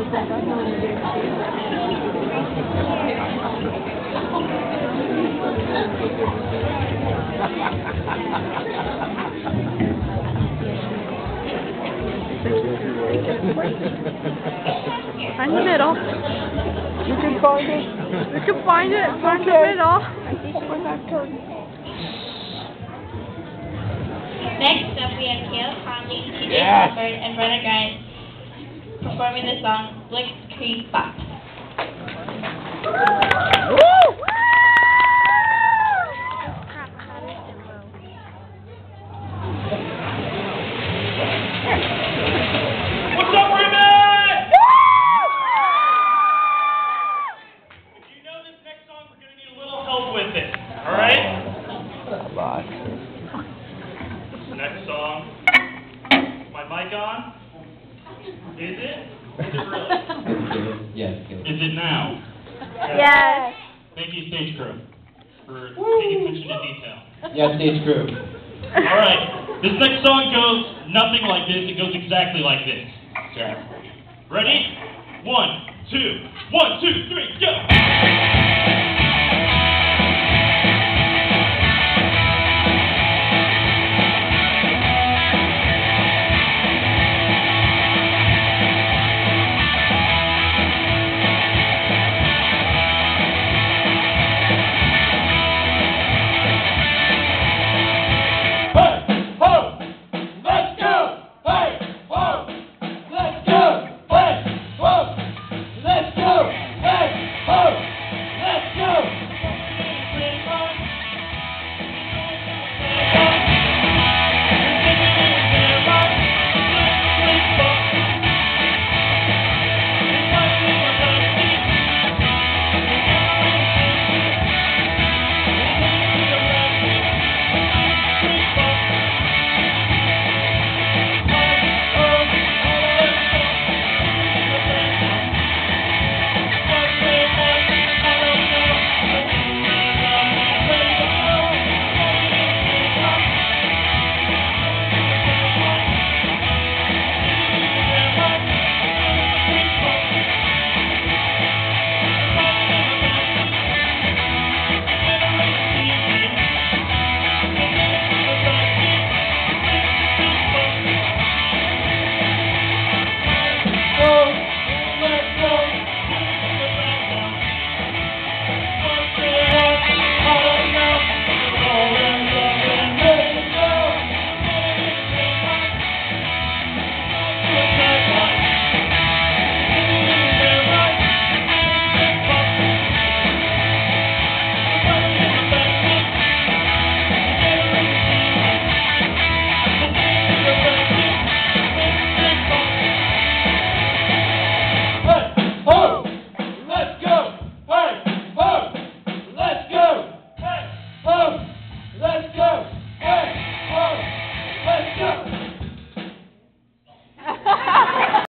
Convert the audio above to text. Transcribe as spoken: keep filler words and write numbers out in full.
Find the middle. You can find it. You can find it. Find Okay. the middle. Next up, we have Caleb Conley, T J Yes. Crawford, and Brenna Grimes performing the song Blitzkreig. What's up, Raymond? If you know this next song, we're going to need a little help with it. All right? A lot. Next song. Is my mic on? Is it? Is it really? Yes. Is it now? Yes. Thank you, stage crew, for paying attention to detail. Yes, stage crew. All right. This next song goes nothing like this. It goes exactly like this. Sure. Ready? One, two, one, two, three, go!